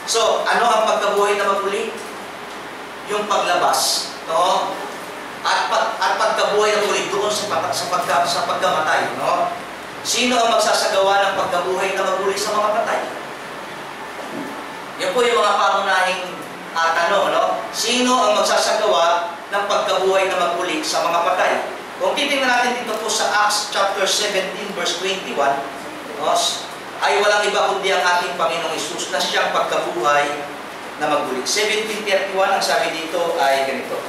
So, ano ang pagkabuhay na maguli? Yung paglabas, no? At pagkabuhay na muli doon sa pagkamatay, no? Sino ang magsasagawa ng pagkabuhay na maguli sa mga patay? Yan po yung mga pangunahing tanong, no? Sino ang magsasagawa ng pagkabuhay na maguli sa mga patay? Kung titingnan natin dito po sa Acts chapter 17 verse 21, no? Ay walang iba kundi ang ating Panginoong Hesus na siyang pagkabuhay na maguli. 17:31 ang sabi dito ay ganito.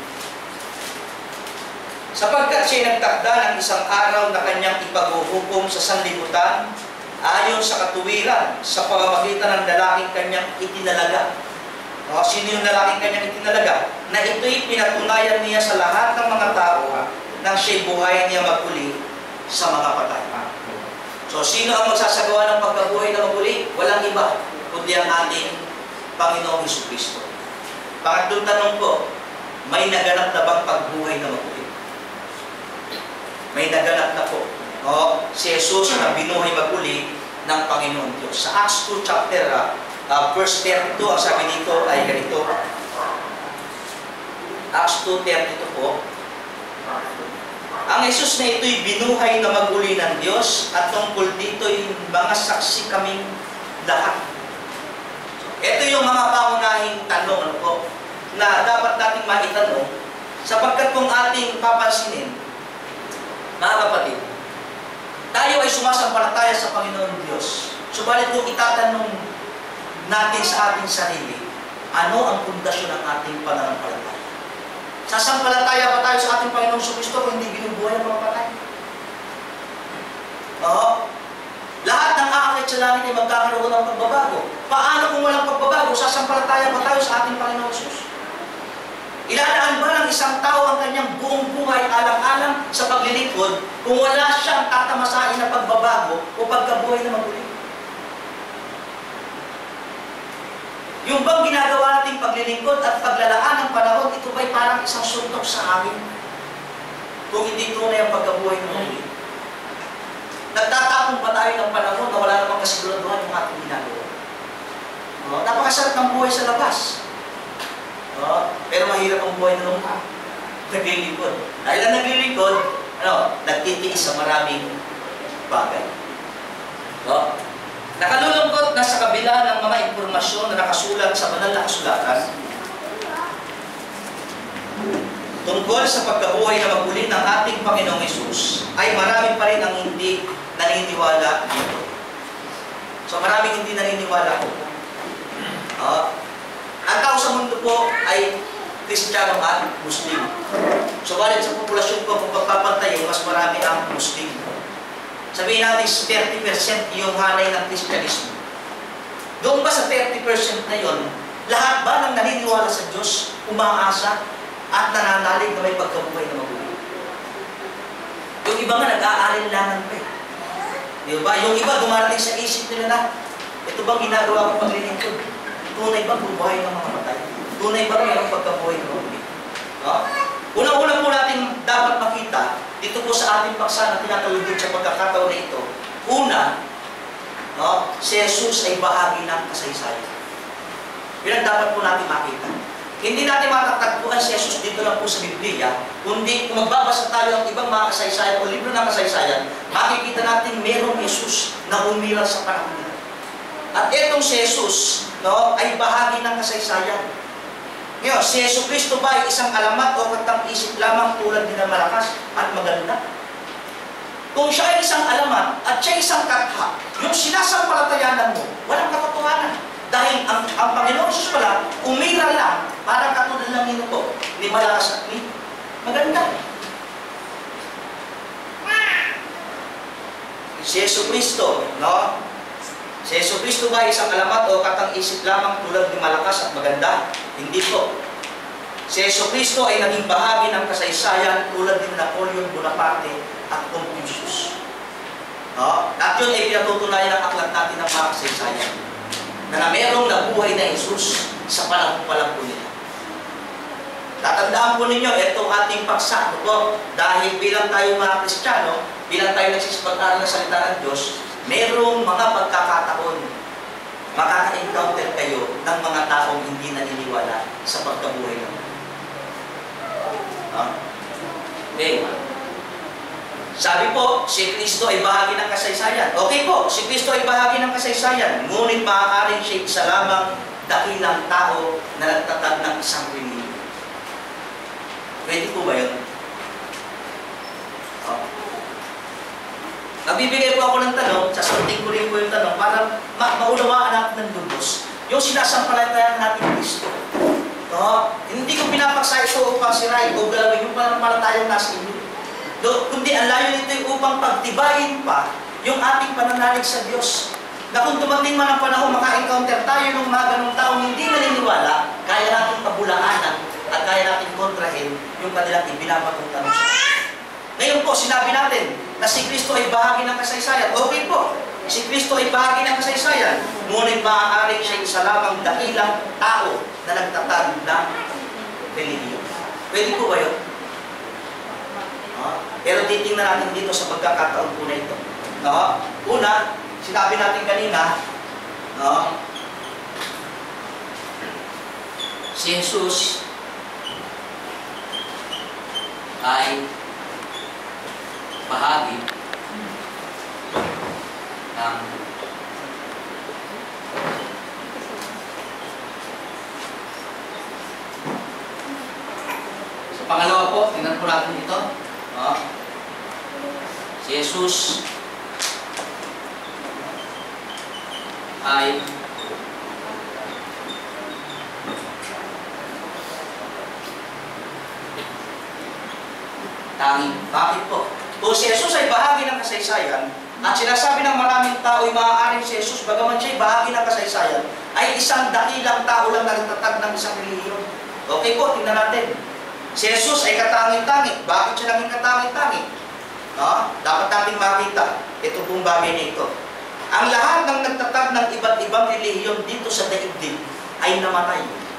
Sapagkat siya nagtakda ng isang araw na kanyang ipaghuhukom sa sanlibutan ayon sa katuwiran sa pamamagitan ng lalaking kanyang itinalaga. O, sino yung lalaking kanyang itinalaga? Na ito'y pinatunayan niya sa lahat ng mga tao nang siya'y buhay niya maguli sa mga patay. So, sino ang magsasagawa ng pagkabuhay na maguli? Walang iba, kundi ang ating Panginoong Jesucristo. Pangatlong tanong ko, may naganap na bang pagbuhay na maguli? May naganap na po. O, si Jesus na binuhay maguli ng Panginoon Diyos. Sa Acts 2 chapter, verse 32, ang sabi dito ay ganito. Acts 2:32 po. Ang Jesus na ito'y binuhay na maguli ng Diyos at tungkol dito'y mga saksi kaming lahat. Ito yung mga pangunahing tanong po na dapat nating maitanong sapagkat kung ating papansinin, mga kapatid, tayo ay sumasampalataya sa Panginoon Diyos. Subalit kung itatanong natin sa ating sarili, ano ang pundasyon ng ating pananampalataya? Sasampalataya ba tayo sa ating Panginoong Jesucristo kung hindi binubuhay ang mga patay? Oo. Lahat ng aakit sa langit ay magkakaroon ng pagbabago. Paano kung walang pagbabago? Sasampalataya ba tayo sa ating Panginoong Jesus? Iladaan ba ng isang tao ang kanyang buong buhay alang-alang sa paglilingkod kung wala siyang tatamasain na pagbabago o pagkabuhay na maguli? Yung bang ginagawa nating paglilingkod at paglalaan ng panahon, ito ba'y parang isang suntok sa amin? Kung hindi tunay ang pagkabuhay na maguli. Nagtatapon ba tayo ng panahon na wala namang kasiguraduhan yung ating ginagawa? Napakasarap ng buhay sa labas. Pero mahirap ang buhay na lumpa. Naglilingkod. Dahil na naglilingkod, nagtitiis sa maraming bagay. Nakalulungkot na sa kabila ng mga impormasyon na nakasulat sa banal na kasulatan tungkol sa pagkabuhay na maguli ng ating Panginoong Hesus, ay marami pa rin ang hindi naniniwala dito. So maraming hindi naniniwala po. Ang tao sa mundo po ay Kristiyano at Muslim. So balit sa populasyon po, kung pagpapantayin, mas marami ang Muslim. Sabihin natin 30% yung hanay ng Kristyanismo. Doon ba sa 30% na yon, lahat ba ng naniniwala sa Diyos, umaasa at nananalig na may pagkabuhay na maguli? Yung iba nga nag-aalinlangan pa eh. Di ba? Yung iba dumarating sa isip nila na, ito bang ginagawa ko paglilingkod? Tunay ba bubuhay ng mga matay? Tunay ba mayroong pagkabuhay na maguli? Unang-una po natin dapat makita dito po sa ating paksa na tinatalugod sa pagkakataon na ito. Una, si Jesus ay bahagi ng kasaysayan. Yun ang dapat po natin makita. Hindi natin matatagpuan si Jesus dito lang po sa Biblia, kundi kung magbabasa tayo ng ibang mga kasaysayan o libro ng kasaysayan, makikita natin merong Jesus na umiral sa panahon nila. At itong si Jesus ay bahagi ng kasaysayan. Ngayon, si Jesucristo ba ay isang alamat o katang-isip lamang tulad din ng malakas at maganda? Kung siya ay isang alamat at siya ay isang katha, yung sinasampalatayanan mo, walang katotohanan. Dahil ang Panginoon Jesus pala, umira lang, parang katulad ng minuto, ni malakas at ni maganda. Si Jesucristo, Si Jesucristo ba isang alamat o katang-isip lamang tulad ni malakas at maganda? Hindi po. Si Jesucristo ay naging bahagi ng kasaysayan tulad ni Napoleon Bonaparte at Confucius. At yun ay pinatutunayan ng aklat natin ng mga kasaysayan na merong nabuhay na Jesus sa panahon pa lang po nila. Tatandaan po ninyo, itong ating paksa po, dahil bilang tayo mga Kristiyano, bilang tayo nagsisipag-aral ng salita ng Diyos, merong mga pagkakataon, makaka-encounter kayo ng mga taong hindi naniniwala sa pagkabuhay ng Mundo. Okay. Sabi po, si Kristo ay bahagi ng kasaysayan. Okay po, si Kristo ay bahagi ng kasaysayan. Ngunit maaaring siya isa lamang dakilang tao na nagtatag ng isang relihiyon. Pwede po ba yun? Nagbibigay po ako ng tanong, sasagutin ko rin po yung tanong para maunawaan natin ng lubos yung sinasampalatayan natin Kristo. Hindi ko pinapaksa ito upang sirain o galawin yung pananampalatayang nasa inyo. Kundi ang layo nito yung upang pagtibayin pa yung ating pananalig sa Diyos. Na kung dumating man ang panahon, maka-encounter tayo ng mga ganong taong hindi naniniwala, kaya natin pabulaanan at kaya natin kontrahin yung kanilang ibinabatong tanong sa Diyos. Ngayon po, sinabi natin na si Kristo ay bahagi ng kasaysayan. Okay po, si Kristo ay bahagi ng kasaysayan. Ngunit maaaring siya isa lamang dakilang tao na nagtatag ng relihiyon. Pwede po ba yun? Pero titingnan natin dito sa pagkakataon po na ito. Una, sinabi natin kanina, si Jesus ay bahagi ng sa pangalawa po, tingnan po natin ito. Si Jesus ay tanging. Bakit po? Kung si Jesus ay bahagi ng kasaysayan at sinasabi ng maraming tao ay maaaring si Jesus, bagaman siya ay bahagi ng kasaysayan, ay isang dakilang tao lang na nagtatag ng isang relihiyon. Okay po, tingnan natin. Si Jesus ay katanging-tanging. Bakit siya naging katanging-tanging? Dapat natin makita ito pong bagay na ito. Ang lahat ng nagtatag ng iba't ibang relihiyon dito sa daigdig ay namatay.